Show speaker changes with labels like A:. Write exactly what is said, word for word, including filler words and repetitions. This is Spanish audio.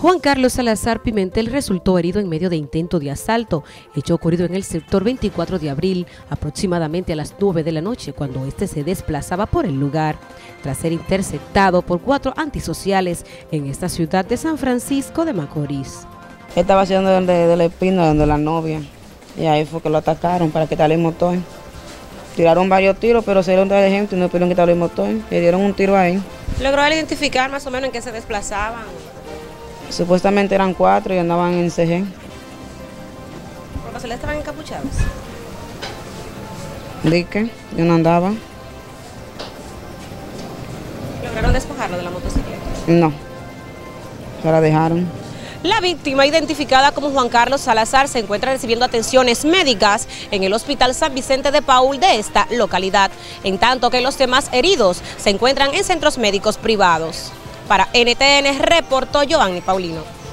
A: Juan Carlos Salazar Pimentel resultó herido en medio de intento de asalto, hecho ocurrido en el sector veinticuatro de abril, aproximadamente a las nueve de la noche, cuando este se desplazaba por el lugar, tras ser interceptado por cuatro antisociales en esta ciudad de San Francisco de Macorís.
B: Estaba haciendo donde de la espina, donde la novia, y ahí fue que lo atacaron para quitarle el motor. Tiraron varios tiros, pero se dieron de gente y no pudieron quitarle el motor, le dieron un tiro ahí.
C: ¿Logró identificar más o menos en qué se desplazaban?
B: Supuestamente eran cuatro y andaban en C G.
C: ¿Por casualidad estaban encapuchados?
B: Dique, yo no andaba.
C: ¿Lograron despojarlo de la motocicleta?
B: No, se la dejaron.
C: La víctima, identificada como Juan Carlos Salazar, se encuentra recibiendo atenciones médicas en el Hospital San Vicente de Paúl de esta localidad, en tanto que los demás heridos se encuentran en centros médicos privados. Para N T N reportó Joanny Paulino.